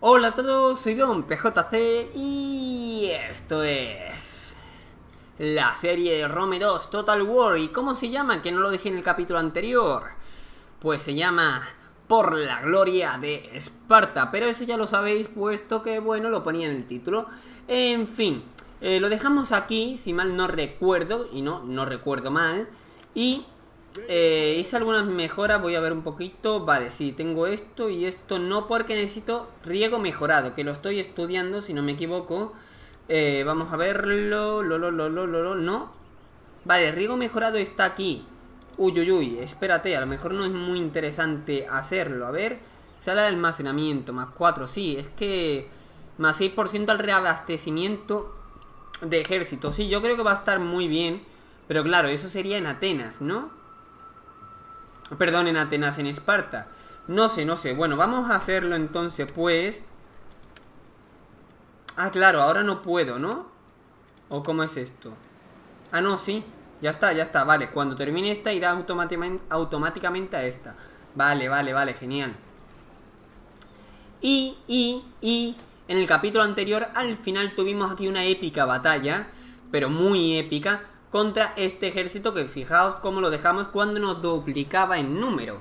Hola a todos, soy Don PJC y esto es la serie de Rome 2 Total War. ¿Y cómo se llama? Que no lo dije en el capítulo anterior. Pues se llama Por la Gloria de Esparta, pero eso ya lo sabéis puesto que, bueno, lo ponía en el título. En fin, lo dejamos aquí, si mal no recuerdo, y no recuerdo mal. Y hice algunas mejoras, voy a ver un poquito. Vale, sí, tengo esto y esto no, porque necesito riego mejorado, que lo estoy estudiando, si no me equivoco. Vamos a verlo. No. Vale, riego mejorado está aquí. Uy, espérate, a lo mejor no es muy interesante hacerlo. A ver, sala de almacenamiento, más 4, sí, es que más 6% al reabastecimiento de ejército. Sí, yo creo que va a estar muy bien, pero claro, eso sería en Atenas, ¿no? Perdón, en Atenas, en Esparta. No sé, bueno, vamos a hacerlo entonces, pues. Ah, claro, ahora no puedo, ¿no? ¿O cómo es esto? Ah, no, sí. Ya está, vale. Cuando termine esta irá automáticamente a esta. Vale, genial. Y en el capítulo anterior, al final tuvimos aquí una épica batalla, pero muy épica, contra este ejército que fijaos cómo lo dejamos cuando nos duplicaba en número.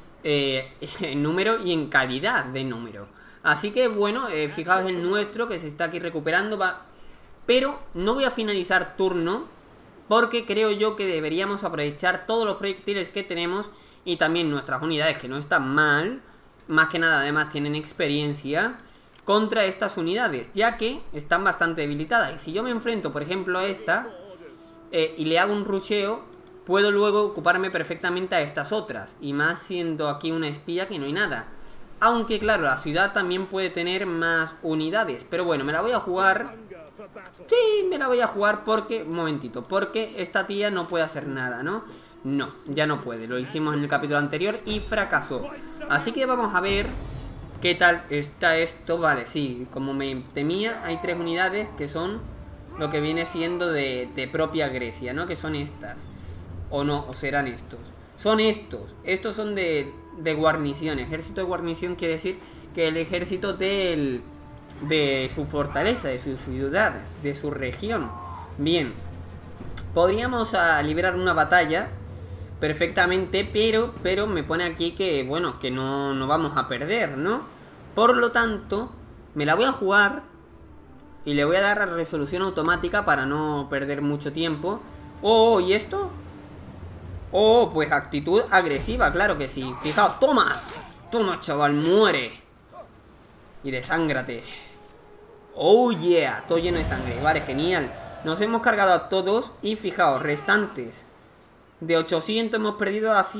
En número y en calidad de número. Así que bueno, fijaos el nuestro que se está aquí recuperando. Pero no voy a finalizar turno, porque creo yo que deberíamos aprovechar todos los proyectiles que tenemos y también nuestras unidades, que no están mal. Más que nada, además, tienen experiencia contra estas unidades, ya que están bastante debilitadas. Y si yo me enfrento, por ejemplo, a esta y le hago un rusheo, puedo luego ocuparme perfectamente a estas otras. Y más siendo aquí una espía que no hay nada. Aunque claro, la ciudad también puede tener más unidades. Pero bueno, me la voy a jugar. Sí, me la voy a jugar porque... Un momentito, porque esta tía no puede hacer nada, ¿no? No, ya no puede. Lo hicimos en el capítulo anterior y fracasó. Así que vamos a ver qué tal está esto. Vale, sí, como me temía, hay 3 unidades que son lo que viene siendo de propia Grecia, ¿no? Que son estas. O no, o serán estos. Son estos. Estos son de guarnición. Ejército de guarnición quiere decir que el ejército de su fortaleza, de sus ciudades, de su región. Bien, podríamos liberar una batalla perfectamente, pero me pone aquí que, bueno, que no vamos a perder, ¿no? Por lo tanto, me la voy a jugar y le voy a dar a resolución automática para no perder mucho tiempo. Oh, ¿y esto? Oh, pues actitud agresiva, claro que sí. Fijaos, toma, chaval, muere y desángrate. Oh yeah, todo lleno de sangre. Vale, genial. Nos hemos cargado a todos. Y fijaos, restantes de 800 hemos perdido a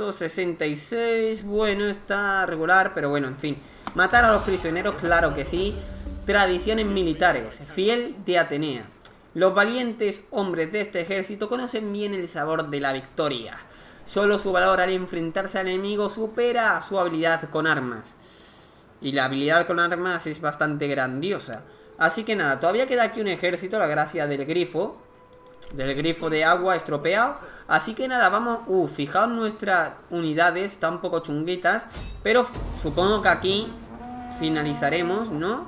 166. Bueno, está regular, pero bueno, en fin. Matar a los prisioneros, claro que sí. Tradiciones militares, fiel de Atenea. Los valientes hombres de este ejército conocen bien el sabor de la victoria. Solo su valor al enfrentarse al enemigo supera su habilidad con armas. Y la habilidad con armas es bastante grandiosa. Así que nada, todavía queda aquí un ejército, la gracia del grifo. Del grifo de agua estropeado. Así que nada, vamos... fijaos nuestras unidades, están un poco chunguitas. Pero supongo que aquí finalizaremos, ¿no?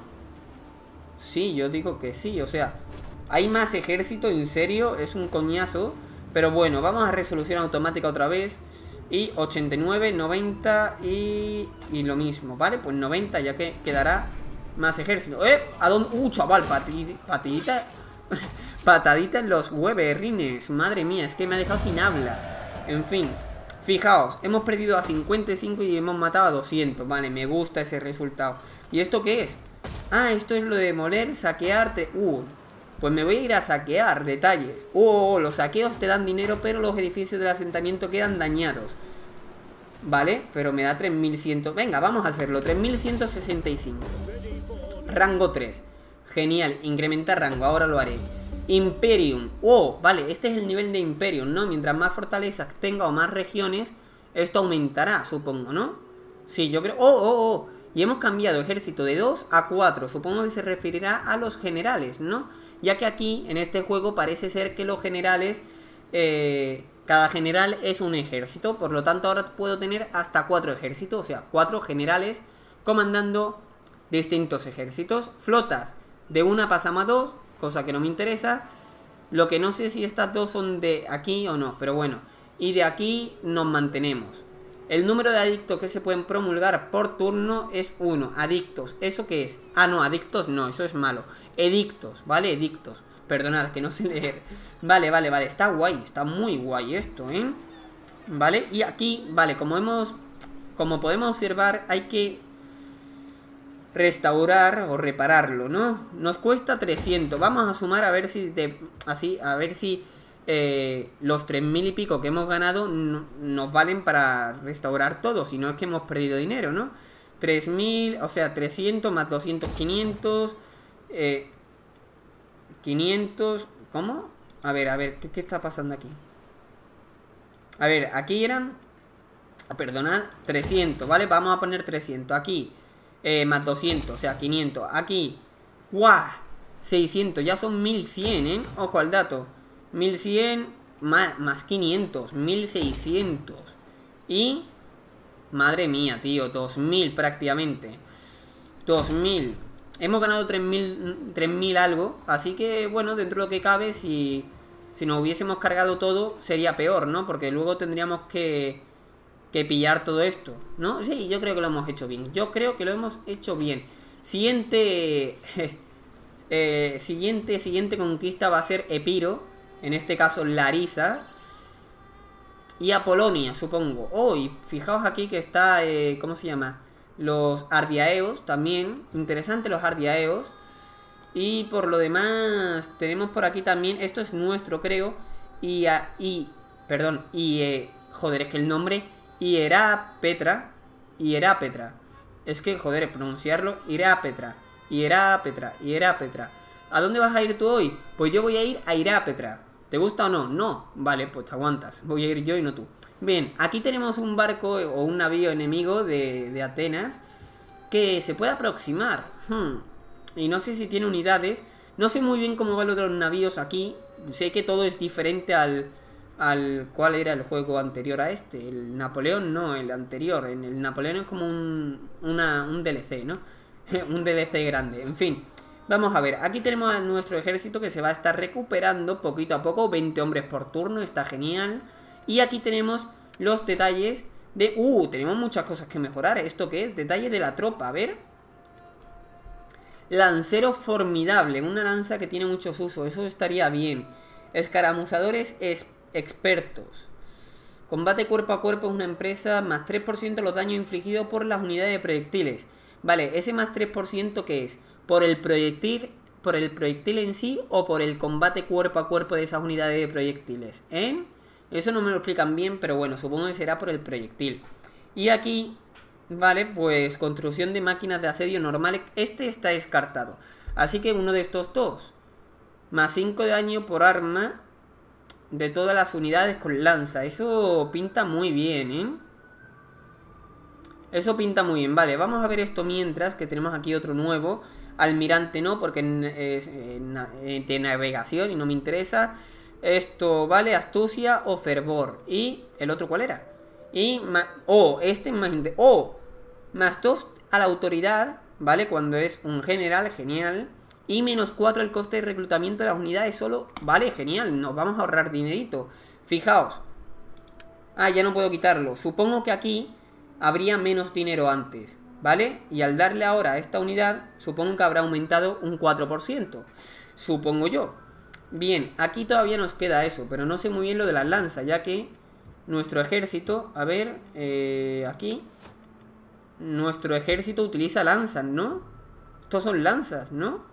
Sí, yo digo que sí, o sea... Hay más ejército, en serio, es un coñazo. Pero bueno, vamos a resolución automática otra vez. Y 89, 90 y lo mismo, ¿vale? Pues 90 ya que quedará más ejército. ¿A dónde? Chaval, patadita. Patadita en los hueverrines. Madre mía, es que me ha dejado sin habla. En fin, fijaos, hemos perdido a 55 y hemos matado a 200. Vale, me gusta ese resultado. ¿Y esto qué es? Ah, esto es lo de moler, saquearte. Pues me voy a ir a saquear, detalles. Los saqueos te dan dinero, pero los edificios del asentamiento quedan dañados. Vale, pero me da 3100. Venga, vamos a hacerlo, 3165. Rango 3. Genial, incrementar rango, ahora lo haré. Imperium. Vale, este es el nivel de Imperium, ¿no? Mientras más fortalezas tenga o más regiones, esto aumentará, supongo, ¿no? Sí, yo creo... Y hemos cambiado ejército de 2 a 4. Supongo que se referirá a los generales, ¿no? Ya que aquí, en este juego, parece ser que los generales... cada general es un ejército. Por lo tanto, ahora puedo tener hasta 4 ejércitos. O sea, 4 generales comandando distintos ejércitos. Flotas, de una pasamos a 2, cosa que no me interesa. Lo que no sé si estas dos son de aquí o no, pero bueno. Y de aquí nos mantenemos. El número de adictos que se pueden promulgar por turno es 1. Adictos, ¿eso qué es? Ah, no, adictos no, eso es malo. Edictos, ¿vale? Edictos. Perdonad, que no sé leer. Vale, vale, vale, está guay, está muy guay esto, ¿eh? Vale, y aquí, vale, como podemos observar, hay que restaurar o repararlo, ¿no? Nos cuesta 300. Vamos a sumar a ver si a ver si los 3000 y pico que hemos ganado nos valen para restaurar todo. Si no es que hemos perdido dinero, ¿no? 3000, o sea, 300 más 200, 500. 500. ¿Cómo? A ver, ¿qué está pasando aquí? A ver, aquí eran, perdonad, 300, ¿vale? Vamos a poner 300 aquí. Más 200, o sea, 500. Aquí, ¡guau! 600, ya son 1100, ¿eh? Ojo al dato. 1100 más 500, 1600. Y, madre mía, tío, 2000 prácticamente. 2000. Hemos ganado 3000 algo. Así que, bueno, dentro de lo que cabe, si nos hubiésemos cargado todo, sería peor, ¿no? Porque luego tendríamos que pillar todo esto, ¿no? Sí, yo creo que lo hemos hecho bien. Yo creo que lo hemos hecho bien. Siguiente conquista va a ser Epiro. En este caso Larisa. Y Apolonia, supongo. Oh, y fijaos aquí que está, ¿cómo se llama? Los Ardiaeos también. Interesante los Ardiaeos. Y por lo demás tenemos por aquí también, esto es nuestro, creo. Joder, es que el nombre Hierapetra. Es que, joder, pronunciarlo. Hierapetra. ¿A dónde vas a ir tú hoy? Pues yo voy a ir a Hierapetra. ¿Te gusta o no? No. Vale, pues te aguantas. Voy a ir yo y no tú. Bien, aquí tenemos un barco o un navío enemigo de Atenas que se puede aproximar. Y no sé si tiene unidades. No sé muy bien cómo van los navíos aquí. Sé que todo es diferente al ¿cuál era el juego anterior a este? El Napoleón, no, el anterior. En el Napoleón es como un DLC, ¿no? Un DLC grande, en fin. Vamos a ver, aquí tenemos a nuestro ejército que se va a estar recuperando poquito a poco. 20 hombres por turno, está genial. Y aquí tenemos los detalles de... tenemos muchas cosas que mejorar. ¿Esto qué es? Detalle de la tropa, a ver. Lancero formidable, una lanza que tiene muchos usos, eso estaría bien. Escaramuzadores expertos. Combate cuerpo a cuerpo es una empresa, más 3% los daños infligidos por las unidades de proyectiles. Vale, ese más 3% ¿qué es? ¿Por el proyectil en sí o por el combate cuerpo a cuerpo de esas unidades de proyectiles? Eso no me lo explican bien, pero bueno, supongo que será por el proyectil. Y aquí, vale, pues construcción de máquinas de asedio normales. Este está descartado. Así que uno de estos dos. Más 5 de daño por arma de todas las unidades con lanza. Eso pinta muy bien, ¿eh? Eso pinta muy bien. Vale, vamos a ver esto mientras, que tenemos aquí otro nuevo. Almirante no, porque es de navegación y no me interesa. Esto, vale, astucia o fervor. ¿Y el otro cuál era? Y este es más... más 2 a la autoridad, ¿vale? Cuando es un general, genial. Y menos 4 el coste de reclutamiento de las unidades solo. Vale, genial, nos vamos a ahorrar dinerito. Fijaos. Ya no puedo quitarlo. Supongo que aquí habría menos dinero antes, ¿vale? Y al darle ahora a esta unidad, supongo que habrá aumentado un 4%. Supongo yo. Bien, aquí todavía nos queda eso, pero no sé muy bien lo de las lanzas, ya que nuestro ejército, a ver, aquí, nuestro ejército utiliza lanzas, ¿no? Estos son lanzas, ¿no?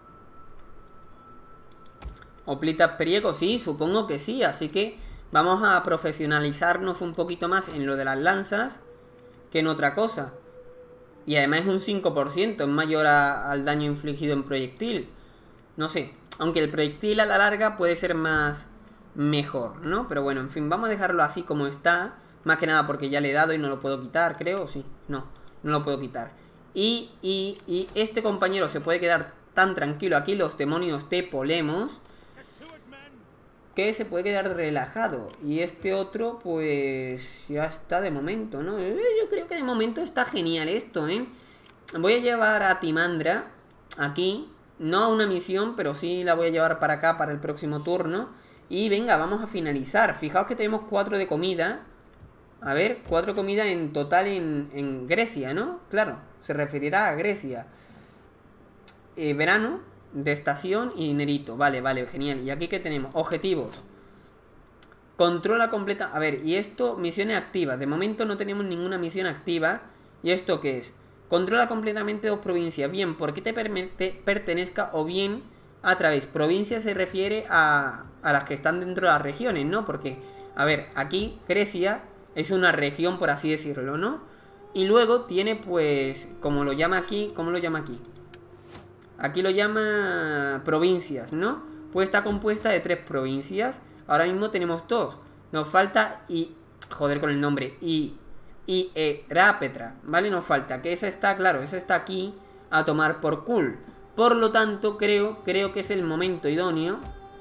Oplitas periego, sí, supongo que sí, así que vamos a profesionalizarnos un poquito más en lo de las lanzas que en otra cosa. Y además es un 5%, es mayor al daño infligido en proyectil. No sé, aunque el proyectil a la larga puede ser mejor, ¿no? Pero bueno, en fin, vamos a dejarlo así como está. Más que nada porque ya le he dado y no lo puedo quitar, creo, sí. No lo puedo quitar. Y este compañero se puede quedar tan tranquilo aquí, los demonios de Polemos, que se puede quedar relajado. Y este otro, pues ya está de momento, ¿no? Yo creo que de momento está genial esto, ¿eh? Voy a llevar a Timandra aquí. No a una misión, pero sí la voy a llevar para acá para el próximo turno. Y venga, vamos a finalizar. Fijaos que tenemos 4 de comida. A ver, 4 comidas en total en Grecia, ¿no? Claro, se referirá a Grecia. Verano, de estación y dinerito. Vale, vale, genial. ¿Y aquí qué tenemos? Objetivos. Controla completa... A ver, y esto, misiones activas. De momento no tenemos ninguna misión activa. ¿Y esto qué es? Controla completamente 2 provincias. Bien, porque te pertenezca o bien a través. Provincia se refiere a las que están dentro de las regiones, ¿no? Porque, a ver, aquí Grecia es una región, por así decirlo, ¿no? Y luego tiene, pues, como lo llama aquí, ¿cómo lo llama aquí? Aquí lo llama provincias, ¿no? Pues está compuesta de 3 provincias. Ahora mismo tenemos 2. Nos falta y... Joder con el nombre. Y Rápetra, ¿vale? Nos falta, que esa está, claro, esa está aquí a tomar por cool. Por lo tanto, creo que es el momento idóneo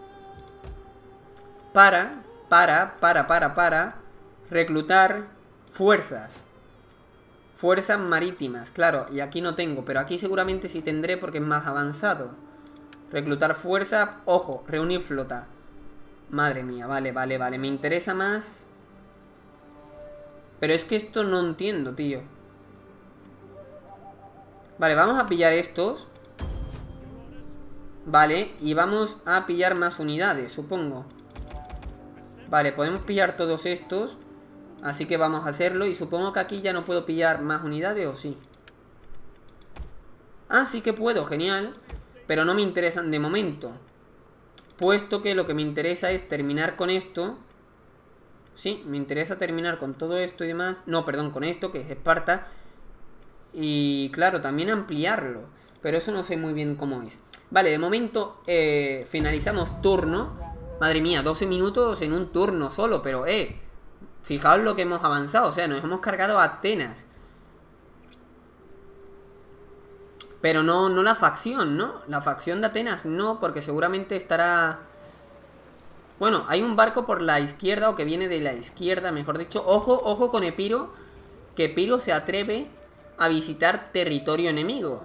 para reclutar fuerzas. Fuerzas marítimas, claro, y aquí no tengo, pero aquí seguramente sí tendré porque es más avanzado. Reclutar fuerza, ojo, reunir flota. Madre mía, vale, me interesa más. Pero es que esto no entiendo, tío. Vale, vamos a pillar estos. Vale, y vamos a pillar más unidades, supongo. Vale, podemos pillar todos estos. Así que vamos a hacerlo. Y supongo que aquí ya no puedo pillar más unidades, ¿o sí? Ah, sí que puedo, genial. Pero no me interesan de momento. Puesto que lo que me interesa es terminar con esto. Sí, me interesa terminar con todo esto y demás. No, perdón, con esto, que es Esparta. Y claro, también ampliarlo. Pero eso no sé muy bien cómo es. Vale, de momento finalizamos turno. Madre mía, 12 minutos en un turno solo. Pero fijaos lo que hemos avanzado. O sea, nos hemos cargado a Atenas. Pero no la facción, ¿no? La facción de Atenas no, porque seguramente estará... Bueno, hay un barco por la izquierda, o que viene de la izquierda, mejor dicho. Ojo, ojo con Epiro, que Epiro se atreve a visitar territorio enemigo.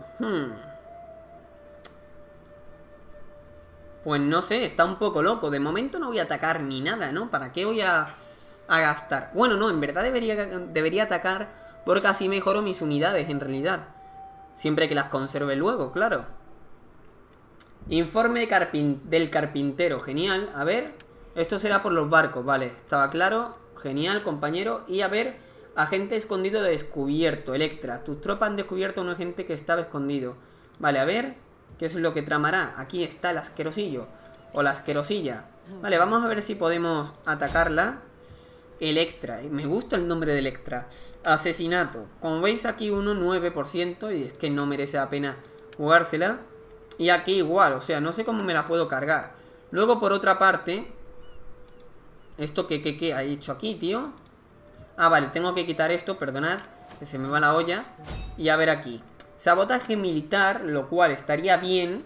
Pues no sé, está un poco loco. De momento no voy a atacar ni nada, ¿no? ¿Para qué voy a gastar? Bueno, no, en verdad debería atacar, porque así mejoro mis unidades, en realidad. Siempre que las conserve luego, claro. Informe del carpintero, genial. A ver, esto será por los barcos, vale, estaba claro. Genial, compañero. Y a ver, agente escondido descubierto, Electra. Tus tropas han descubierto a un agente que estaba escondido. Vale, a ver, ¿qué es lo que tramará? Aquí está el asquerosillo, o la asquerosilla. Vale, vamos a ver si podemos atacarla. Electra, me gusta el nombre de Electra. Asesinato, como veis aquí 9%, y es que no merece la pena jugársela. Y aquí igual, o sea, no sé cómo me la puedo cargar. Luego por otra parte, ¿esto qué ha hecho aquí, tío? Ah, vale, tengo que quitar esto, perdonad, que se me va la olla. Y a ver aquí, sabotaje militar, lo cual estaría bien.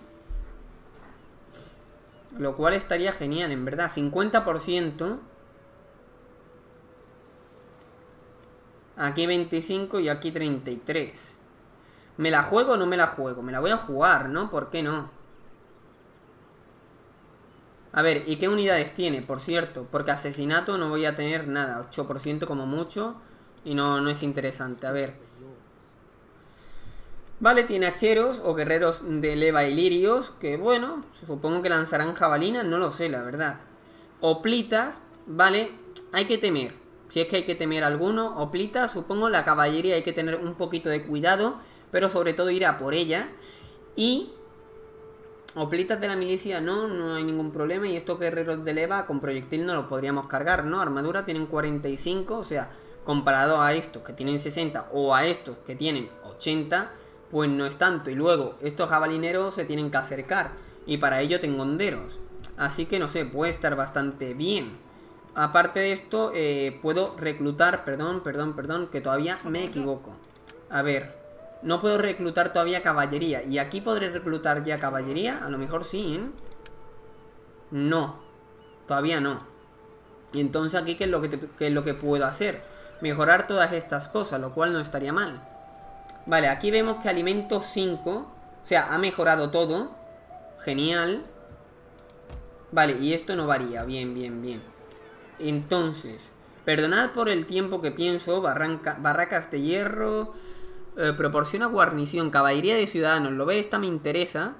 Lo cual estaría genial, en verdad, 50%. Aquí 25 y aquí 33. ¿Me la juego o no me la juego? Me la voy a jugar, ¿no? ¿Por qué no? A ver, ¿y qué unidades tiene? Por cierto, porque asesinato no voy a tener nada. 8% como mucho. Y no es interesante. A ver. Vale, tiene hacheros o guerreros de leva y lirios. Que bueno, supongo que lanzarán jabalinas. No lo sé, la verdad. Hoplitas, vale, hay que temer. Si es que hay que temer alguno. Hoplitas, supongo la caballería hay que tener un poquito de cuidado. Pero sobre todo ir a por ella. Y hoplitas de la milicia no hay ningún problema. Y estos guerreros de leva con proyectil no los podríamos cargar, ¿no? Armadura tienen 45, o sea, comparado a estos que tienen 60 o a estos que tienen 80, pues no es tanto. Y luego estos jabalineros se tienen que acercar. Y para ello tengo honderos. Así que no sé, puede estar bastante bien. Aparte de esto, puedo reclutar, perdón, que todavía me equivoco. A ver, no puedo reclutar todavía caballería. ¿Y aquí podré reclutar ya caballería? A lo mejor sí, ¿eh? No, todavía no. Y entonces aquí, ¿qué es lo que puedo hacer? Mejorar todas estas cosas, lo cual no estaría mal. Vale, aquí vemos que alimentos 5. O sea, ha mejorado todo. Genial. Vale, y esto no varía. Bien, bien, bien. Entonces, perdonad por el tiempo que pienso. Barracas de hierro. Proporciona guarnición. Caballería de ciudadanos. ¿Lo ve? Esta me interesa.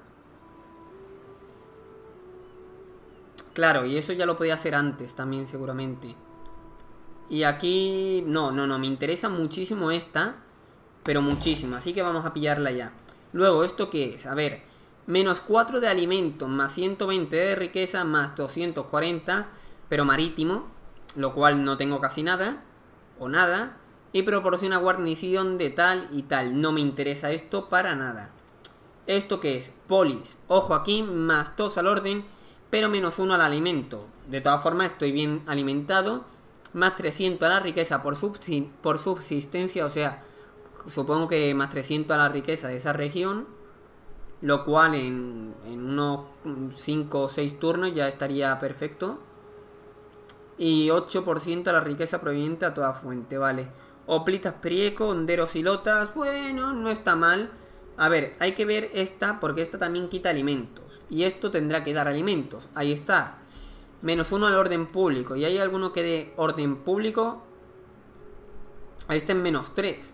Claro, y eso ya lo podía hacer antes también seguramente. Y aquí... No, me interesa muchísimo esta. Pero muchísimo, así que vamos a pillarla ya. Luego, ¿esto qué es? A ver, menos 4 de alimentos, más 120 de riqueza, más 240, pero marítimo, lo cual no tengo casi nada, o nada. Y proporciona guarnición de tal y tal. No me interesa esto para nada. ¿Esto qué es? Polis. Ojo aquí, más 2 al orden, pero menos 1 al alimento. De todas formas, estoy bien alimentado. Más 300 a la riqueza por subsistencia, o sea... Supongo que más 300 a la riqueza de esa región. Lo cual en unos 5 o 6 turnos ya estaría perfecto. Y 8% a la riqueza proveniente a toda fuente, vale. Oplitas prieco, honderos y lotas. Bueno, no está mal. A ver, hay que ver esta, porque esta también quita alimentos. Y esto tendrá que dar alimentos. Ahí está. Menos 1 al orden público. ¿Y hay alguno que dé orden público? Ahí está en menos 3.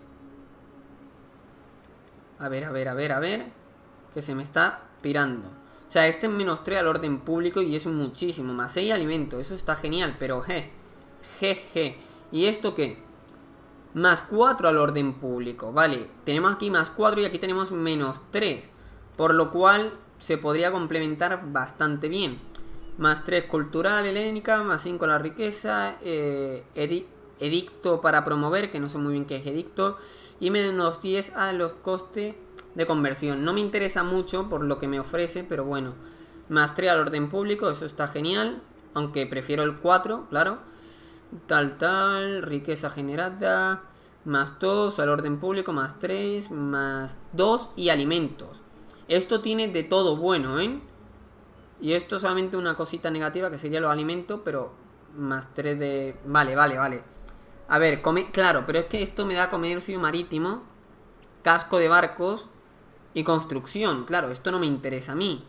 A ver. Que se me está pirando. O sea, este es menos 3 al orden público y es muchísimo. Más 6 alimentos. Eso está genial, pero jeje. ¿Y esto qué? Más 4 al orden público. Vale, tenemos aquí más 4 y aquí tenemos menos 3. Por lo cual se podría complementar bastante bien. Más 3 cultural, helénica. Más 5 a la riqueza. Edicto para promover, que no sé muy bien qué es edicto. Y menos 10 a los costes de conversión. No me interesa mucho por lo que me ofrece, pero bueno. Más 3 al orden público, eso está genial. Aunque prefiero el 4, claro. Tal, riqueza generada. Más 2 al orden público, más 3, más 2 y alimentos. Esto tiene de todo bueno, ¿eh? Y esto solamente una cosita negativa que sería los alimentos, pero más 3 de... Vale. A ver, claro, pero es que esto me da comercio marítimo, casco de barcos y construcción. Claro, esto no me interesa a mí.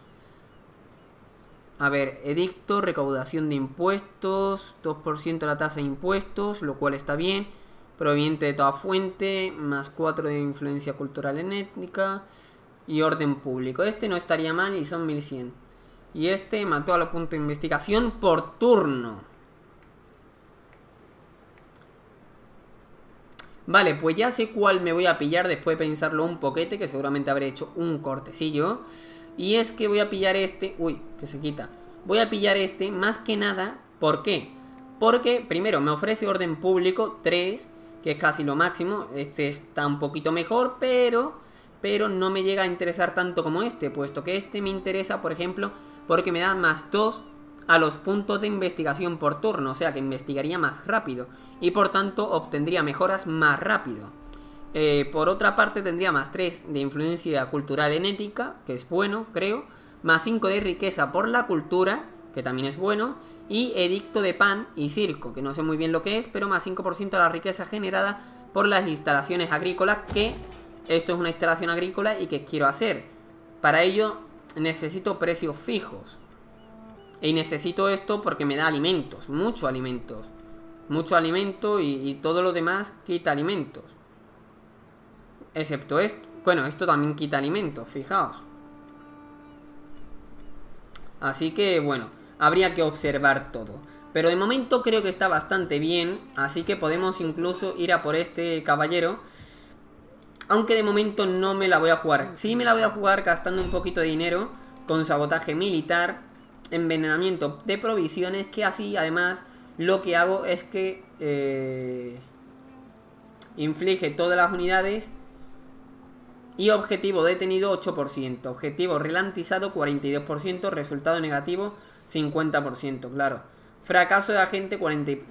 A ver, edicto, recaudación de impuestos, 2% la tasa de impuestos, lo cual está bien. Proveniente de toda fuente, más 4 de influencia cultural en étnica y orden público. Este no estaría mal y son 1100. Y este mató a los puntos de investigación por turno. Vale, pues ya sé cuál me voy a pillar después de pensarlo un poquete, que seguramente habré hecho un cortecillo. Y es que voy a pillar este... Uy, que se quita. Voy a pillar este más que nada. ¿Por qué? Porque, primero, me ofrece orden público 3, que es casi lo máximo. Este está un poquito mejor, pero no me llega a interesar tanto como este, puesto que este me interesa, por ejemplo, porque me da más 2 a los puntos de investigación por turno, o sea que investigaría más rápido y por tanto obtendría mejoras más rápido. Por otra parte tendría más 3 de influencia cultural en ética, que es bueno, creo, más 5 de riqueza por la cultura, que también es bueno, y edicto de pan y circo, que no sé muy bien lo que es, pero más 5% a la riqueza generada por las instalaciones agrícolas, que esto es una instalación agrícola y que quiero hacer. Para ello necesito precios fijos. Y necesito esto porque me da alimentos, mucho alimento y todo lo demás quita alimentos. Excepto esto. Bueno, esto también quita alimentos, fijaos. Así que, bueno, habría que observar todo. Pero de momento creo que está bastante bien, así que podemos incluso ir a por este caballero. Aunque de momento no me la voy a jugar. Sí me la voy a jugar gastando un poquito de dinero con sabotaje militar, envenenamiento de provisiones, que así además lo que hago es que inflige todas las unidades. Y objetivo detenido 8%, objetivo ralentizado 42%, resultado negativo 50%, claro. Fracaso de agente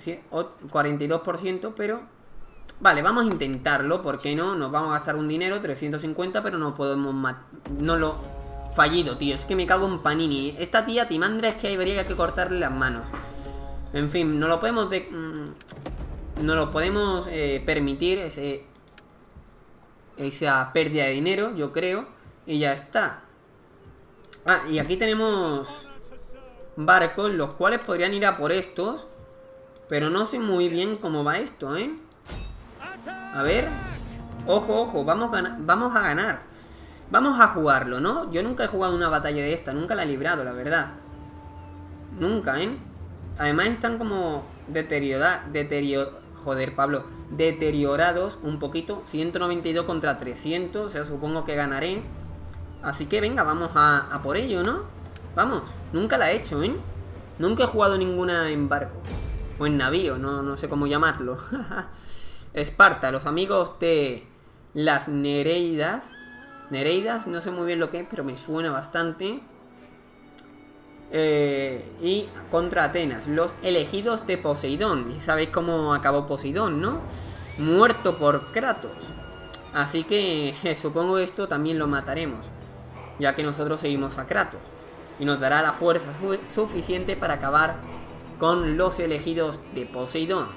42%, pero... Vale, vamos a intentarlo, ¿por qué no? Nos vamos a gastar un dinero, 350, pero no podemos... No lo... Fallido, tío, es que me cago en Panini. Esta tía Timandra es que habría que cortarle las manos. En fin, no lo podemos... No lo podemos permitir ese... esa pérdida de dinero, yo creo. Y ya está. Ah, y aquí tenemos barcos, los cuales podrían ir a por estos. Pero no sé muy bien cómo va esto, ¿eh? A ver. Ojo, ojo, vamos a ganar. Vamos a jugarlo, ¿no? Yo nunca he jugado una batalla de esta, nunca la he librado, la verdad. Nunca, ¿eh? Además están como deteriorados un poquito. 192 contra 300, o sea, supongo que ganaré. Así que venga, vamos a por ello, ¿no? Vamos, nunca la he hecho, ¿eh? Nunca he jugado ninguna en barco. O en navío, no sé cómo llamarlo. Esparta, los amigos de las Nereidas. Nereidas, no sé muy bien lo que es, pero me suena bastante. Y contra Atenas, los elegidos de Poseidón. Y sabéis cómo acabó Poseidón, ¿no? Muerto por Kratos. Así que supongo que esto también lo mataremos, ya que nosotros seguimos a Kratos. Y nos dará la fuerza suficiente para acabar con los elegidos de Poseidón.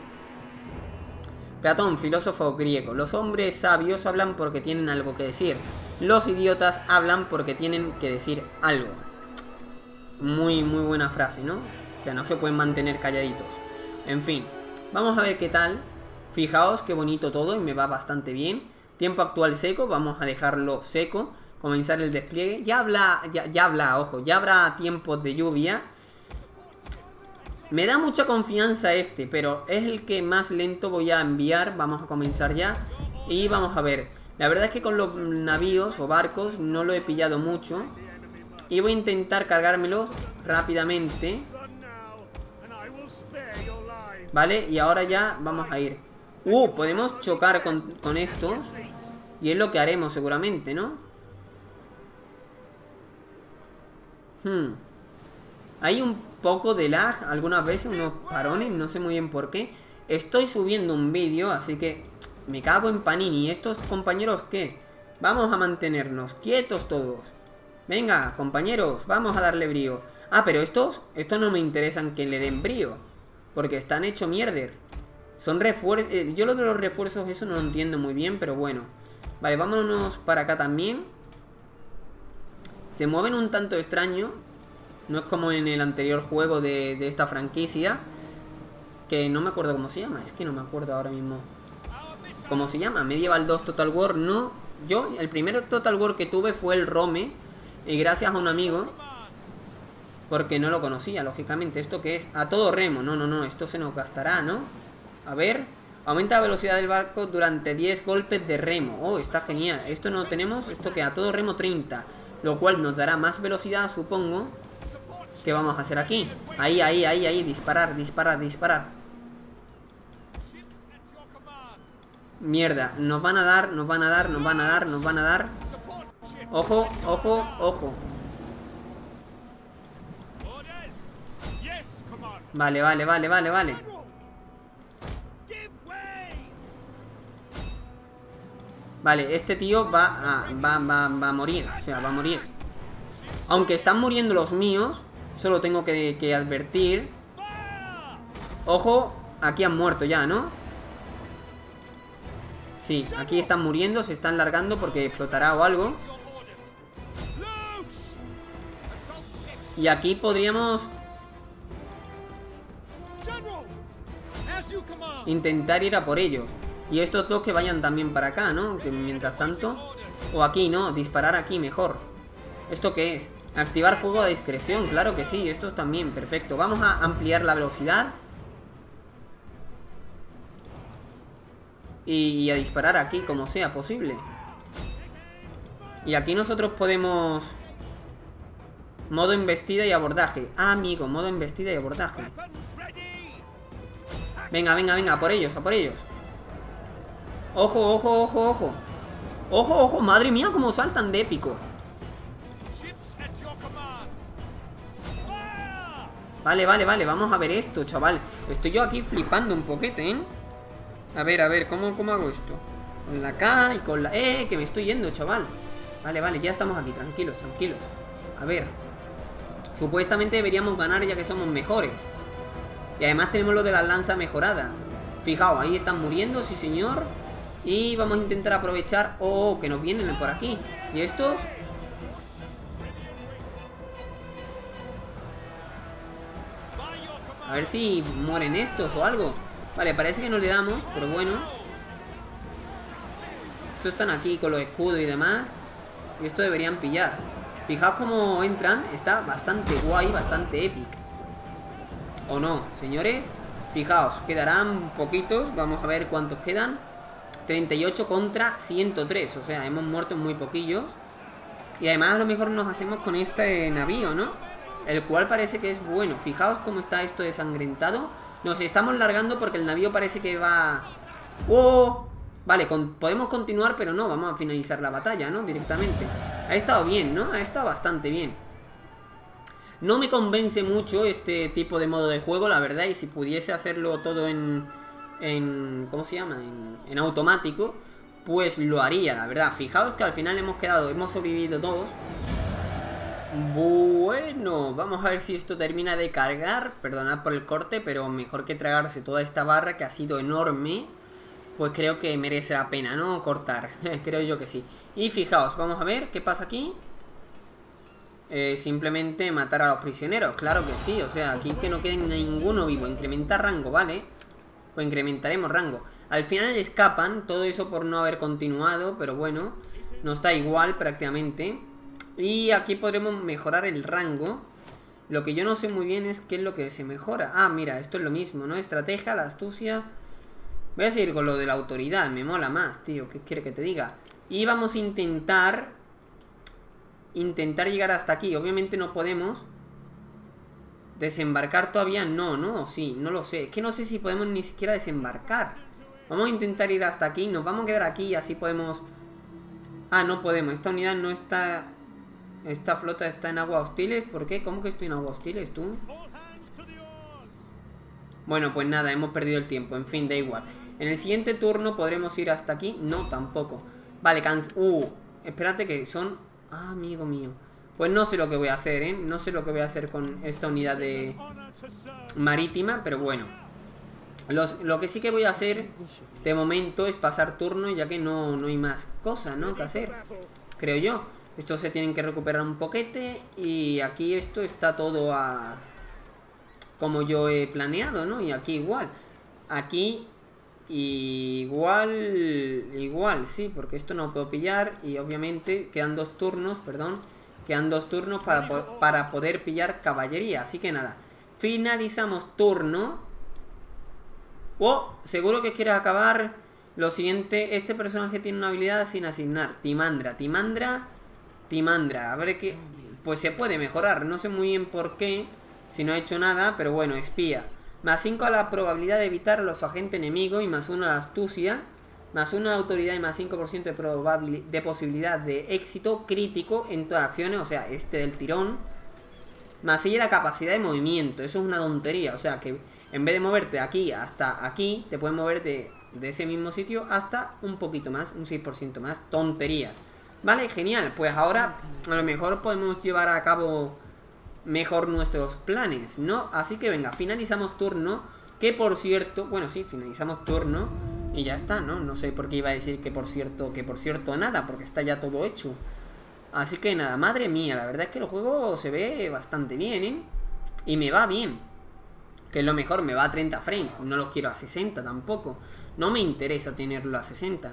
Platón, filósofo griego. Los hombres sabios hablan porque tienen algo que decir. Los idiotas hablan porque tienen que decir algo. Muy buena frase, ¿no? O sea, no se pueden mantener calladitos. En fin, vamos a ver qué tal. Fijaos qué bonito todo y me va bastante bien. Tiempo actual seco, vamos a dejarlo seco. Comenzar el despliegue. Ya habrá tiempos de lluvia. Me da mucha confianza este, pero es el que más lento voy a enviar. Vamos a comenzar ya. Y vamos a ver. La verdad es que con los navíos o barcos no lo he pillado mucho. Y voy a intentar cargármelos rápidamente. Vale, y ahora ya vamos a ir. Podemos chocar con estos. Y es lo que haremos seguramente, ¿no? Hay un poco de lag algunas veces, unos parones, no sé muy bien por qué. Estoy subiendo un vídeo, así que me cago en Panini. ¿Estos compañeros qué? Vamos a mantenernos quietos todos. Venga, compañeros, vamos a darle brío. Ah, pero estos no me interesan que le den brío, porque están hecho mierder. Son refuerzos. Yo lo de los refuerzos, eso no lo entiendo muy bien, pero bueno. Vale, vámonos para acá también. Se mueven un tanto extraño. No es como en el anterior juego de esta franquicia, que no me acuerdo cómo se llama. Es que no me acuerdo ahora mismo cómo se llama. Medieval 2 Total War. No, yo el primer Total War que tuve fue el Rome, y gracias a un amigo, porque no lo conocía, lógicamente. ¿Esto qué es? A todo remo. No, esto se nos gastará, ¿no? A ver. Aumenta la velocidad del barco durante 10 golpes de remo. Oh, está genial. Esto no tenemos. Esto que a todo remo 30, lo cual nos dará más velocidad, supongo. ¿Qué vamos a hacer aquí? Ahí. Disparar. Mierda. Nos van a dar. Ojo. Vale. Vale, este tío va a morir. O sea, va a morir. Aunque están muriendo los míos, solo tengo que advertir. Ojo, aquí han muerto ya, ¿no? Sí, aquí están muriendo, se están largando porque explotará o algo. Y aquí podríamos intentar ir a por ellos. Y estos dos que vayan también para acá, ¿no? Que mientras tanto. O aquí, ¿no? Disparar aquí mejor. ¿Esto qué es? Activar fuego a discreción, claro que sí. Estos también, perfecto. Vamos a ampliar la velocidad. Y a disparar aquí como sea posible. Y aquí nosotros podemos... Modo embestida y abordaje. Ah, amigo, modo embestida y abordaje. Venga, a por ellos, Ojo. Ojo, madre mía, cómo saltan de épico. Vale, vamos a ver esto, chaval. Estoy yo aquí flipando un poquete, ¿eh? A ver, ¿cómo hago esto? Con la K y con la E, que me estoy yendo, chaval. Vale, ya estamos aquí, tranquilos. A ver. Supuestamente deberíamos ganar ya que somos mejores. Y además tenemos lo de las lanzas mejoradas. Fijaos, ahí están muriendo, sí señor. Y vamos a intentar aprovechar... Oh, que nos vienen por aquí. ¿Y estos? A ver si mueren estos o algo. Vale, parece que no le damos, pero bueno. Estos están aquí con los escudos y demás. Y esto deberían pillar. Fijaos cómo entran. Está bastante guay, bastante épico. ¿O no, señores? Fijaos, quedarán poquitos. Vamos a ver cuántos quedan. 38 contra 103. O sea, hemos muerto muy poquillos. Y además a lo mejor nos hacemos con este navío, ¿no? El cual parece que es bueno. Fijaos cómo está esto desangrentado. Nos estamos largando porque el navío parece que va... ¡Oh! Vale, podemos continuar, pero no, vamos a finalizar la batalla, ¿no? Directamente. Ha estado bien, ¿no? Ha estado bastante bien. No me convence mucho este tipo de modo de juego, la verdad. Y si pudiese hacerlo todo en ¿cómo se llama? En automático, pues lo haría, la verdad. Fijaos que al final hemos sobrevivido todos. Bueno, vamos a ver si esto termina de cargar. Perdonad por el corte, pero mejor que tragarse toda esta barra que ha sido enorme. Pues creo que merece la pena, ¿no? Cortar, creo yo que sí. Y fijaos, vamos a ver qué pasa aquí. Simplemente matar a los prisioneros, claro que sí. O sea, aquí que no quede ninguno vivo. Incrementar rango, ¿vale? Pues incrementaremos rango. Al final escapan, todo eso por no haber continuado. Pero bueno, nos da igual prácticamente. Y aquí podremos mejorar el rango. Lo que yo no sé muy bien es qué es lo que se mejora. Ah, mira, esto es lo mismo, ¿no? Estrategia, la astucia. Voy a seguir con lo de la autoridad, me mola más, tío. ¿Qué quiere que te diga? Y vamos a intentar llegar hasta aquí. Obviamente no podemos desembarcar todavía. No, no, sí, no lo sé. Es que no sé si podemos ni siquiera desembarcar. Vamos a intentar ir hasta aquí. Nos vamos a quedar aquí y así podemos... Ah, no podemos. Esta unidad no está... Esta flota está en aguas hostiles. ¿Por qué? ¿Cómo que estoy en aguas hostiles, tú? Bueno, pues nada, hemos perdido el tiempo. En fin, da igual. En el siguiente turno podremos ir hasta aquí. No, tampoco. Vale, espérate que son... Ah, amigo mío. Pues no sé lo que voy a hacer, ¿eh? No sé lo que voy a hacer con esta unidad de... marítima, pero bueno. Lo que sí que voy a hacer de momento es pasar turno, ya que no hay más cosas, ¿no? Que hacer, creo yo. Estos se tienen que recuperar un poquete. Y aquí esto está todo a... como yo he planeado, ¿no? Y aquí igual. Aquí igual, sí, porque esto no puedo pillar. Y obviamente quedan 2 turnos, perdón. Quedan 2 turnos para poder pillar caballería. Así que nada, finalizamos turno. Oh, seguro que quieres acabar. Lo siguiente, este personaje tiene una habilidad sin asignar. Timandra. A ver qué... Pues se puede mejorar, no sé muy bien por qué. Si no ha hecho nada, pero bueno, espía. Más 5 a la probabilidad de evitar a los agentes enemigos. Y más 1 a la astucia. Más 1 a la autoridad y más 5% de posibilidad de éxito crítico en todas las acciones. O sea, este del tirón. Más 6 a la capacidad de movimiento. Eso es una tontería. O sea, que en vez de moverte aquí hasta aquí, te puedes mover de ese mismo sitio hasta un poquito más, un 6% más. Tonterías. Vale, genial. Pues ahora a lo mejor podemos llevar a cabo mejor nuestros planes, ¿no? Así que venga, finalizamos turno. Que por cierto, bueno, sí, finalizamos turno y ya está, ¿no? No sé por qué iba a decir que por cierto nada, porque está ya todo hecho. Así que nada, madre mía, la verdad es que el juego se ve bastante bien, ¿eh? Y me va bien. Que es lo mejor, me va a 30 frames. No lo quiero a 60 tampoco. No me interesa tenerlo a 60.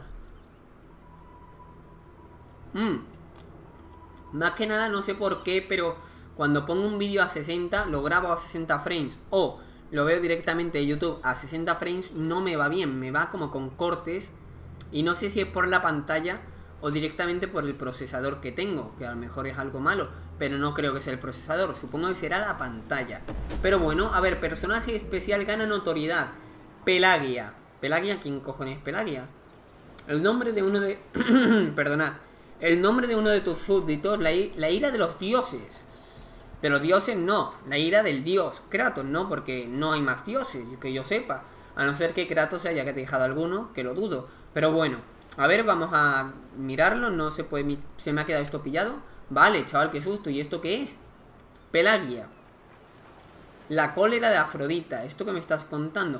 Más que nada, no sé por qué, pero cuando pongo un vídeo a 60, lo grabo a 60 frames o lo veo directamente de YouTube a 60 frames, no me va bien, me va como con cortes. Y no sé si es por la pantalla o directamente por el procesador que tengo, que a lo mejor es algo malo, pero no creo que sea el procesador, supongo que será la pantalla. Pero bueno, a ver, personaje especial gana notoriedad. Pelagia. ¿Pelagia? ¿Quién cojones es Pelagia? El nombre de uno de... Perdonad. El nombre de uno de tus súbditos, la ira de los dioses. De los dioses no, la ira del dios Kratos, ¿no? Porque no hay más dioses, que yo sepa. A no ser que Kratos se haya dejado alguno, que lo dudo. Pero bueno, a ver, vamos a mirarlo. No se puede... Se me ha quedado esto pillado. Vale, chaval, qué susto. ¿Y esto qué es? Pelagia. La cólera de Afrodita. ¿Esto que me estás contando?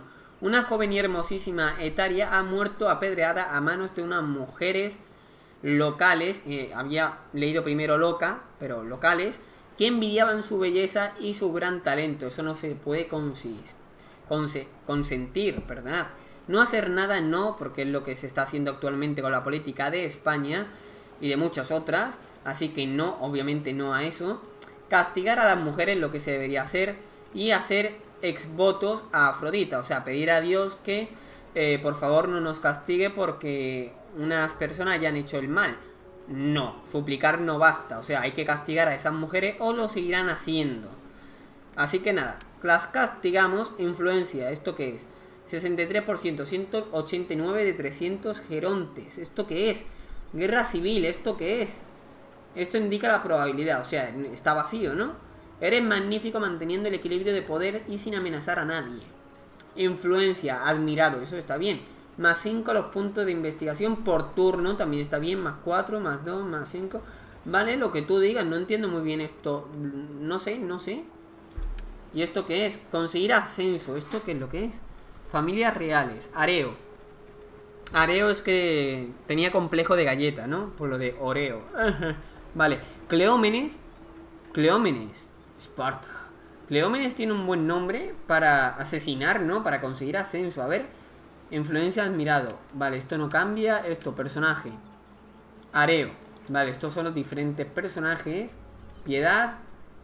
Una joven y hermosísima Etaria ha muerto apedreada a manos de unas mujeres locales, había leído primero loca, pero locales, que envidiaban su belleza y su gran talento. Eso no se puede consentir, perdonad. No hacer nada, no, porque es lo que se está haciendo actualmente con la política de España y de muchas otras, así que no, obviamente no a eso. Castigar a las mujeres, lo que se debería hacer, y hacer exvotos a Afrodita, o sea, pedir a Dios que por favor no nos castigue porque unas personas hayan hecho el mal. No, suplicar no basta, o sea, hay que castigar a esas mujeres o lo seguirán haciendo. Así que nada, las castigamos. Influencia, ¿esto qué es? 63%, 189 de 300 gerontes. ¿Esto qué es? Guerra civil, ¿esto qué es? Esto indica la probabilidad, o sea, está vacío, ¿no? Eres magnífico manteniendo el equilibrio de poder y sin amenazar a nadie. Influencia, admirado, eso está bien. Más 5 a los puntos de investigación por turno, también está bien. Más 4, más 2, más 5. Vale, lo que tú digas, no entiendo muy bien esto. No sé. ¿Y esto qué es? Conseguir ascenso, ¿esto qué es lo que es? Familias reales, Areo. Areo es que tenía complejo de galleta, ¿no? Por lo de Oreo. Vale, Cleómenes, Esparta. Cleómenes tiene un buen nombre para asesinar, ¿no? Para conseguir ascenso. A ver, influencia admirado. Vale, esto no cambia. Esto, personaje. Areo. Vale, estos son los diferentes personajes. Piedad.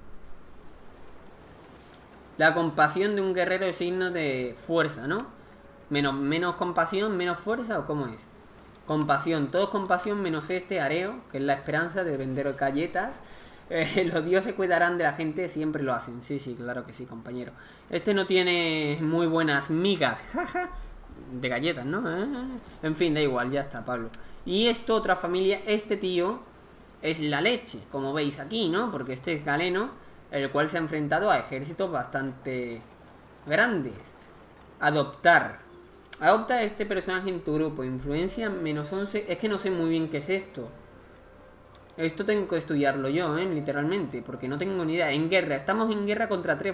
La compasión de un guerrero es signo de fuerza, ¿no? Menos compasión, menos fuerza, ¿o cómo es? Compasión, todos compasión menos este Areo, que es la esperanza de vender galletas. Los dioses cuidarán de la gente, siempre lo hacen. Sí, claro que sí, compañero. Este no tiene muy buenas migas, jaja, de galletas, ¿no? En fin, da igual, ya está, Pablo. Y esto, otra familia, este tío es la leche, como veis aquí, ¿no? Porque este es Galeno, el cual se ha enfrentado a ejércitos bastante grandes. Adoptar. Adopta a este personaje en tu grupo. Influencia menos 11. Es que no sé muy bien qué es esto. Esto tengo que estudiarlo yo, literalmente, porque no tengo ni idea. En guerra, estamos en guerra contra tres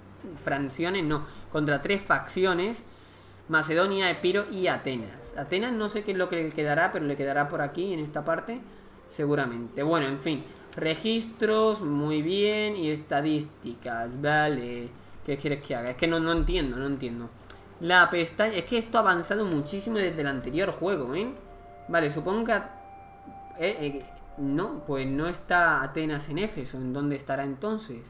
contra tres facciones. Macedonia, Epiro y Atenas. Atenas no sé qué es lo que le quedará, pero le quedará por aquí, en esta parte, seguramente. Bueno, en fin. Registros, muy bien. Y estadísticas, vale. ¿Qué quieres que haga? Es que no entiendo. La pestaña... Es que esto ha avanzado muchísimo desde el anterior juego, Vale, supongo que... no, pues no está Atenas en Éfeso. ¿En dónde estará entonces?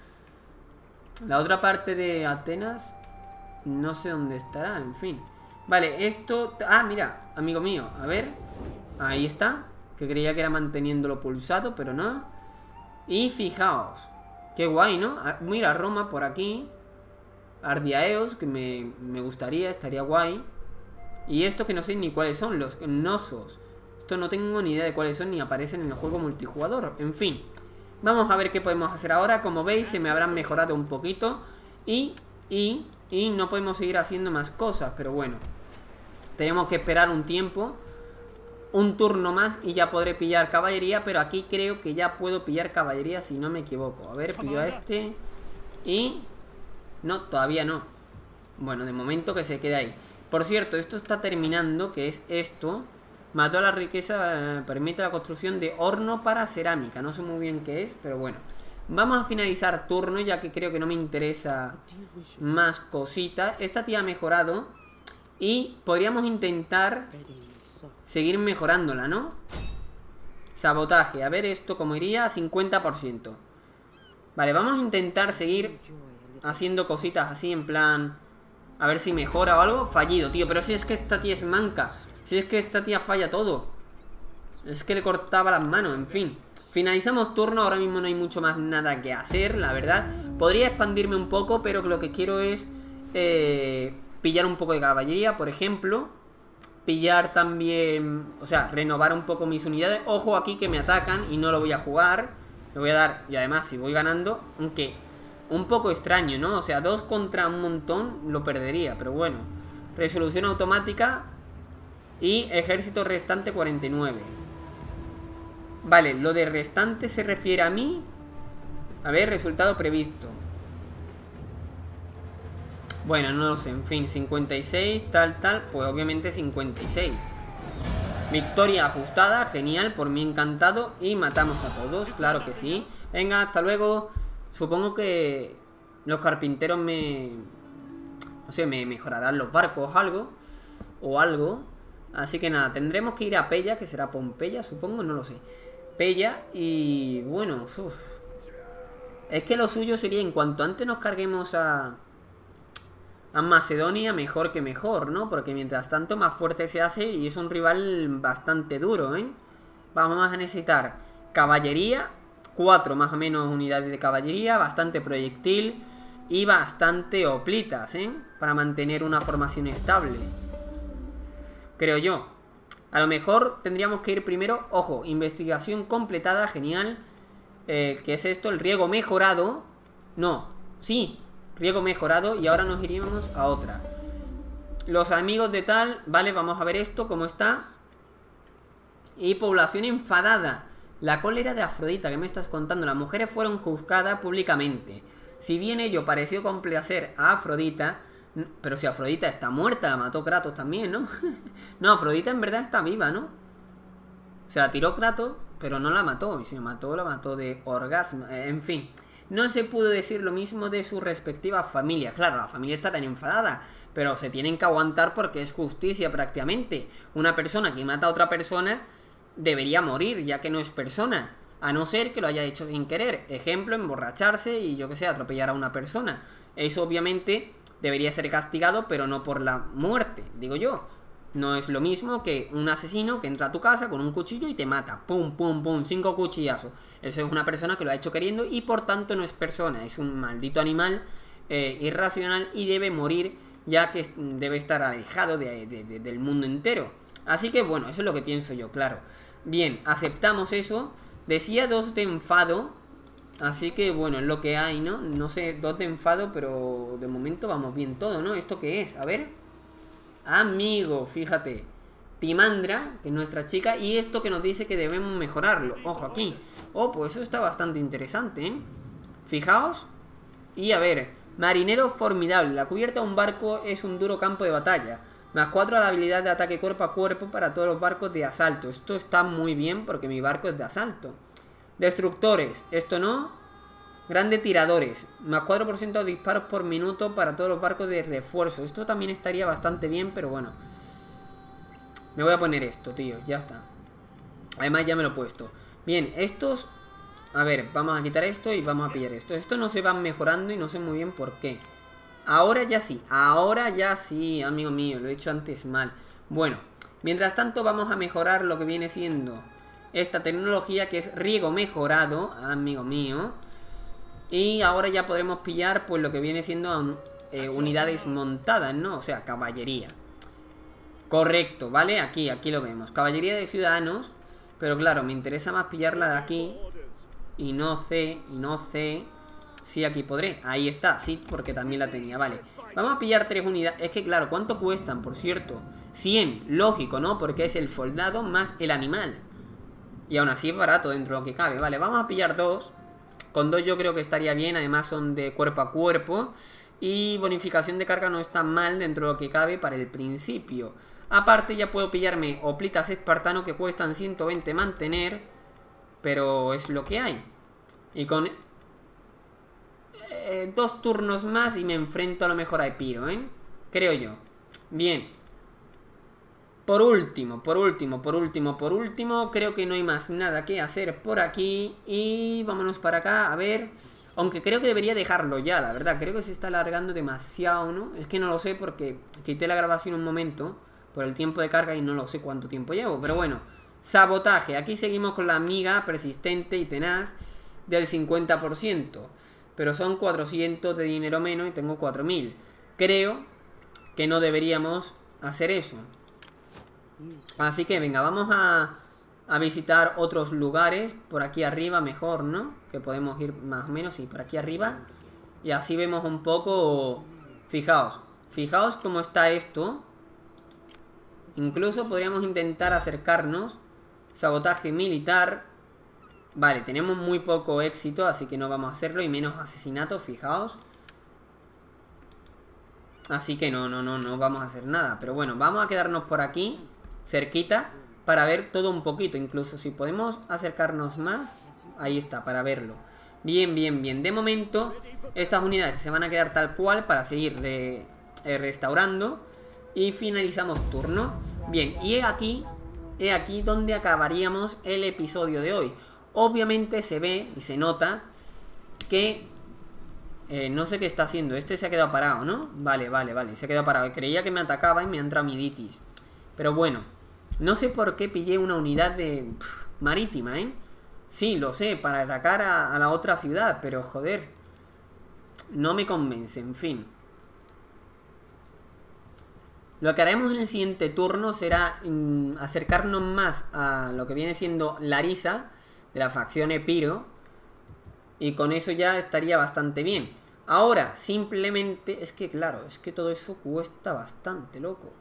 La otra parte de Atenas... No sé dónde estará, en fin. Vale, esto... Ah, mira, amigo mío, a ver. Ahí está. Que creía que era manteniéndolo pulsado, pero no. Y fijaos. Qué guay, ¿no? Mira, Roma por aquí. Ardiaeos, que me gustaría, estaría guay. Y esto que no sé ni cuáles son, los Gnosos. Esto no tengo ni idea de cuáles son, ni aparecen en el juego multijugador. En fin, vamos a ver qué podemos hacer ahora. Como veis, se me habrán mejorado un poquito. Y no podemos seguir haciendo más cosas, pero bueno. Tenemos que esperar un tiempo, un turno más, y ya podré pillar caballería. Pero aquí creo que ya puedo pillar caballería, si no me equivoco. A ver, pillo a este. Y... no, todavía no. Bueno, de momento que se quede ahí. Por cierto, esto está terminando, que es esto. Mató a la riqueza, permite la construcción de horno para cerámica. No sé muy bien qué es, pero bueno. Vamos a finalizar turno, ya que creo que no me interesa más cositas. Esta tía ha mejorado y podríamos intentar seguir mejorándola, ¿no? Sabotaje, a ver esto cómo iría. 50%. Vale, vamos a intentar seguir haciendo cositas así en plan... A ver si mejora o algo. Fallido, tío, pero si es que esta tía es manca. Si es que esta tía falla todo. Es que le cortaba las manos, en fin. Finalizamos turno, ahora mismo no hay mucho más nada que hacer, la verdad. Podría expandirme un poco, pero lo que quiero es pillar un poco de caballería, por ejemplo. Pillar también, o sea, renovar un poco mis unidades. Ojo aquí que me atacan y no lo voy a jugar. Le voy a dar, y además si voy ganando, aunque un poco extraño, ¿no? O sea, 2 contra un montón lo perdería, pero bueno. Resolución automática y ejército restante 49. Vale, lo de restante se refiere a mí. A ver, resultado previsto. Bueno, no lo sé, en fin, 56, tal, pues obviamente 56. Victoria ajustada, genial, por mí encantado. Y matamos a todos, claro que sí. Venga, hasta luego. Supongo que los carpinteros no sé, me mejorarán los barcos o algo. Así que nada, tendremos que ir a Pella, que será Pompeya, supongo, no lo sé. Pella y bueno, es que lo suyo sería, en cuanto antes nos carguemos a Macedonia, mejor que mejor, ¿no? Porque mientras tanto más fuerte se hace y es un rival bastante duro, ¿eh? Vamos a necesitar caballería, 4 más o menos unidades de caballería, bastante proyectil y bastante hoplitas, ¿eh? Para mantener una formación estable, creo yo. A lo mejor tendríamos que ir primero, ojo, investigación completada, genial. ¿Qué es esto? El riego mejorado. No, sí, riego mejorado. Y ahora nos iríamos a otra. Los amigos de tal, vale, vamos a ver esto, cómo está. Y población enfadada. La cólera de Afrodita, ¿qué me estás contando? Las mujeres fueron juzgadas públicamente. Si bien ello pareció complacer a Afrodita, pero si Afrodita está muerta, la mató Kratos también, ¿no? No, Afrodita en verdad está viva, ¿no? O sea, tiró Kratos, pero no la mató. Y si la mató de orgasmo. En fin, no se pudo decir lo mismo de sus respectivas familias. Claro, la familia está tan enfadada, pero se tienen que aguantar porque es justicia prácticamente. Una persona que mata a otra persona debería morir, ya que no es persona. A no ser que lo haya hecho sin querer. Ejemplo, emborracharse y yo que sé, atropellar a una persona. Eso obviamente debería ser castigado, pero no por la muerte, digo yo. No es lo mismo que un asesino que entra a tu casa con un cuchillo y te mata. Pum, pum, pum, 5 cuchillazos. Eso es una persona que lo ha hecho queriendo y por tanto no es persona. Es un maldito animal irracional y debe morir, ya que debe estar alejado del mundo entero. Así que bueno, eso es lo que pienso yo, claro. Bien, aceptamos eso. Decía 2 de enfado. Así que bueno, es lo que hay, ¿no? No sé, 2 de enfado, pero de momento vamos bien todo, ¿no? ¿Esto qué es? A ver. Amigo, fíjate. Timandra, que es nuestra chica. Y esto que nos dice que debemos mejorarlo. Ojo aquí. Oh, pues eso está bastante interesante, ¿eh? Fijaos. Y a ver, marinero formidable. La cubierta de un barco es un duro campo de batalla. Más 4 a la habilidad de ataque cuerpo a cuerpo para todos los barcos de asalto. Esto está muy bien porque mi barco es de asalto. Destructores, esto no. Grandes tiradores, más 4% de disparos por minuto para todos los barcos de refuerzo. Esto también estaría bastante bien, pero bueno. Me voy a poner esto, tío, ya está. Además ya me lo he puesto. Bien, estos... A ver, vamos a quitar esto y vamos a pillar esto. Estos no se van mejorando y no sé muy bien por qué. Ahora ya sí, amigo mío, lo he hecho antes mal. Bueno, mientras tanto vamos a mejorar lo que viene siendo esta tecnología, que es riego mejorado, amigo mío. Y ahora ya podremos pillar pues lo que viene siendo unidades montadas, ¿no? O sea, caballería. Correcto, ¿vale? Aquí lo vemos. Caballería de ciudadanos. Pero claro, me interesa más pillarla de aquí. Y no sé. Sí, aquí podré. Ahí está, sí, porque también la tenía, vale. Vamos a pillar 3 unidades. Es que claro, ¿cuánto cuestan, por cierto? 100, lógico, ¿no? Porque es el soldado más el animal. Y aún así es barato dentro de lo que cabe. Vale, vamos a pillar 2. Con 2 yo creo que estaría bien. Además son de cuerpo a cuerpo. Y bonificación de carga no está mal dentro de lo que cabe para el principio. Aparte ya puedo pillarme hoplitas espartano que cuestan 120 mantener. Pero es lo que hay. Y con 2 turnos más y me enfrento a lo mejor a Epiro, ¿eh? Creo yo. Bien. Por último, creo que no hay más nada que hacer por aquí. Y vámonos para acá, a ver. Aunque creo que debería dejarlo ya, la verdad. Creo que se está alargando demasiado, ¿no? Es que no lo sé porque quité la grabación un momento por el tiempo de carga y no lo sé cuánto tiempo llevo. Pero bueno, sabotaje. Aquí seguimos con la amiga persistente y tenaz del 50%. Pero son 400 de dinero menos y tengo 4000. Creo que no deberíamos hacer eso. Así que venga, vamos a visitar otros lugares. Por aquí arriba mejor, ¿no? Que podemos ir más o menos, sí, por aquí arriba. Y así vemos un poco. Fijaos cómo está esto. Incluso podríamos intentar acercarnos. Sabotaje militar. Vale, tenemos muy poco éxito, así que no vamos a hacerlo. Y menos asesinatos, fijaos. Así que no vamos a hacer nada. Pero bueno, vamos a quedarnos por aquí, cerquita, para ver todo un poquito. Incluso si podemos acercarnos más, ahí está, para verlo. Bien, bien, bien. De momento, estas unidades se van a quedar tal cual para seguir restaurando. Y finalizamos turno. Bien, y he aquí donde acabaríamos el episodio de hoy. Obviamente se ve y se nota que... no sé qué está haciendo. Este se ha quedado parado, ¿no? Vale, se ha quedado parado. Creía que me atacaba y me ha entrado miditis. Pero bueno, no sé por qué pillé una unidad de... marítima, ¿eh? Sí, lo sé, para atacar a la otra ciudad. Pero joder, no me convence, en fin. Lo que haremos en el siguiente turno será acercarnos más a lo que viene siendo Larissa, de la facción Epiro. Y con eso ya estaría bastante bien. Ahora, simplemente... Es que claro, es que todo eso cuesta bastante, loco.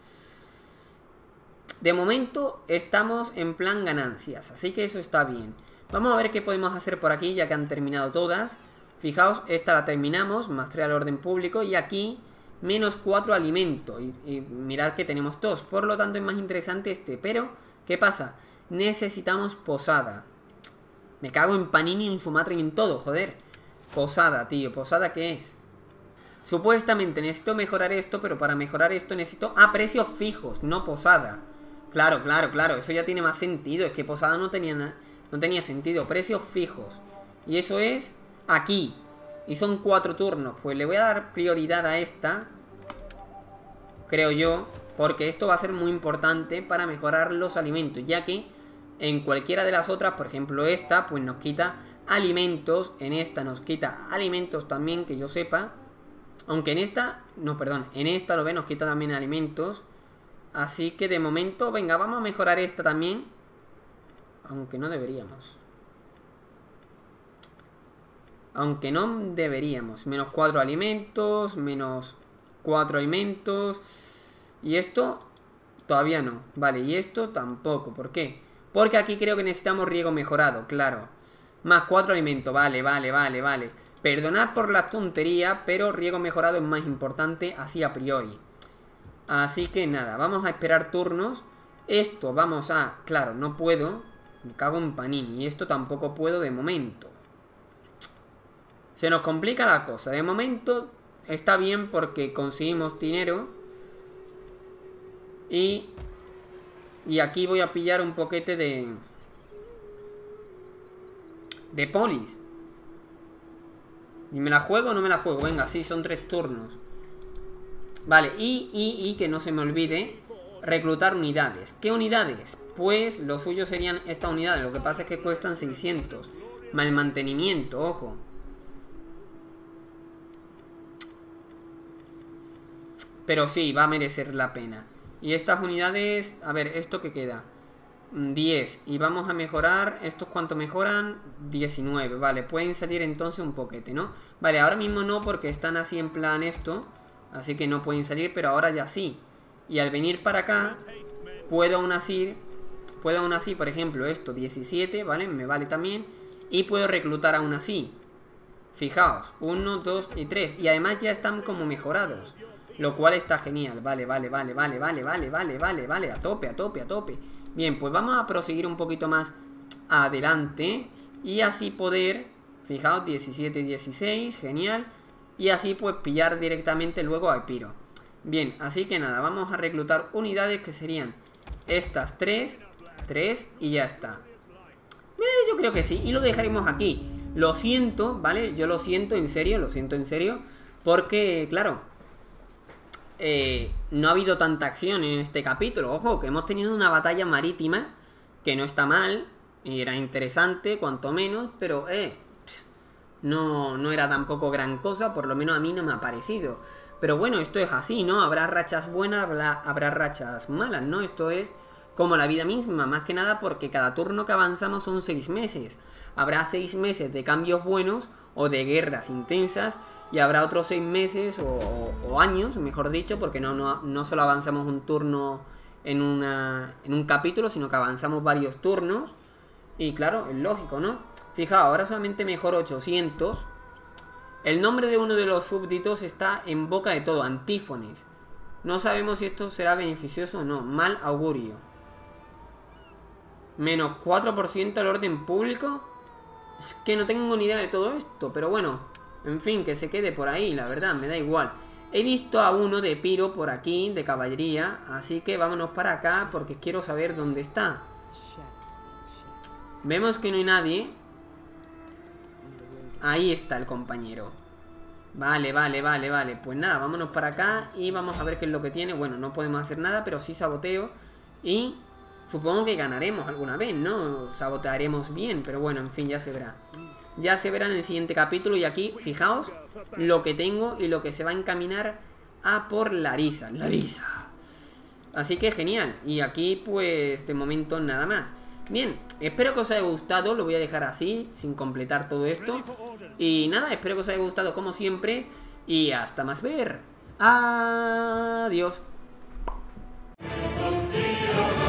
De momento estamos en plan ganancias, así que eso está bien. Vamos a ver qué podemos hacer por aquí, ya que han terminado todas. Fijaos, esta la terminamos, maestría del orden público. Y aquí, menos 4 alimento. Y mirad que tenemos 2, por lo tanto es más interesante este. Pero, ¿qué pasa? Necesitamos posada. Me cago en Panini, en Sumatra y en todo, joder. Posada, tío. ¿Posada qué es? Supuestamente necesito mejorar esto, pero para mejorar esto necesito... Ah, precios fijos, no posada. Claro. Eso ya tiene más sentido. Es que posada no tenía sentido. Precios fijos. Y eso es aquí. Y son 4 turnos. Pues le voy a dar prioridad a esta. Creo yo. Porque esto va a ser muy importante para mejorar los alimentos. Ya que... en cualquiera de las otras, por ejemplo esta, pues nos quita alimentos. En esta nos quita alimentos también, que yo sepa. Aunque en esta, no, perdón, en esta lo ve, nos quita también alimentos. Así que de momento, venga, vamos a mejorar esta también. Aunque no deberíamos. Menos 4 alimentos, menos 4 alimentos. Y esto, todavía no. Vale, y esto tampoco. ¿Por qué? Porque aquí creo que necesitamos riego mejorado, claro. Más 4 alimentos, vale. Perdonad por la tontería, pero riego mejorado es más importante, así a priori. Así que nada, vamos a esperar turnos. Esto vamos a... Claro, no puedo. Me cago en Panini. Y esto tampoco puedo de momento. Se nos complica la cosa. De momento está bien porque conseguimos dinero. Y aquí voy a pillar un poquete de polis. ¿Y me la juego o no me la juego? Venga, sí, son 3 turnos. Vale, y que no se me olvide reclutar unidades. ¿Qué unidades? Pues lo suyo serían estas unidades. Lo que pasa es que cuestan 600. Más el mantenimiento, ojo. Pero sí, va a merecer la pena. Y estas unidades, a ver, ¿esto qué queda? 10. Y vamos a mejorar, ¿estos cuánto mejoran? 19, vale, pueden salir entonces un poquete, ¿no? Vale, ahora mismo no porque están así en plan esto. Así que no pueden salir, pero ahora ya sí. Y al venir para acá, puedo aún así, por ejemplo, esto 17, ¿vale? Me vale también. Y puedo reclutar aún así. Fijaos, 1, 2 y 3. Y además ya están como mejorados. Lo cual está genial, vale. A tope. Bien, pues vamos a proseguir un poquito más adelante. Y así poder, fijaos, 17 y 16, genial. Y así pues pillar directamente luego a Epiro. Bien, así que nada, vamos a reclutar unidades que serían estas 3 y ya está. Yo creo que sí, y lo dejaremos aquí. Lo siento, ¿vale? Yo lo siento en serio, porque, claro, no ha habido tanta acción en este capítulo. Ojo, que hemos tenido una batalla marítima que no está mal, y era interesante, cuanto menos, pero no era tampoco gran cosa, por lo menos a mí no me ha parecido. Pero bueno, esto es así, ¿no? Habrá rachas buenas, habrá rachas malas, ¿no? Esto es como la vida misma, más que nada porque cada turno que avanzamos son 6 meses. Habrá 6 meses de cambios buenos o de guerras intensas, y habrá otros 6 meses o años, mejor dicho, porque no solo avanzamos un turno en un capítulo, sino que avanzamos varios turnos. Y claro, es lógico, ¿no? Fijaos, ahora solamente mejor 800. El nombre de uno de los súbditos está en boca de todo, Antífones. No sabemos si esto será beneficioso o no. Mal augurio. Menos 4% al orden público. Es que no tengo ni idea de todo esto, pero bueno. En fin, que se quede por ahí, la verdad, me da igual. He visto a uno de Piro por aquí, de caballería. Así que vámonos para acá porque quiero saber dónde está. Vemos que no hay nadie. Ahí está el compañero. Vale. Pues nada, vámonos para acá y vamos a ver qué es lo que tiene. Bueno, no podemos hacer nada, pero sí saboteo. Y supongo que ganaremos alguna vez, ¿no? Sabotearemos bien, pero bueno, en fin, ya se verá. Ya se verá en el siguiente capítulo. Y aquí, fijaos lo que tengo y lo que se va a encaminar a por Larissa. Así que genial. Y aquí, pues, de momento nada más. Bien, espero que os haya gustado. Lo voy a dejar así, sin completar todo esto. Y nada, espero que os haya gustado como siempre. Y hasta más ver. Adiós.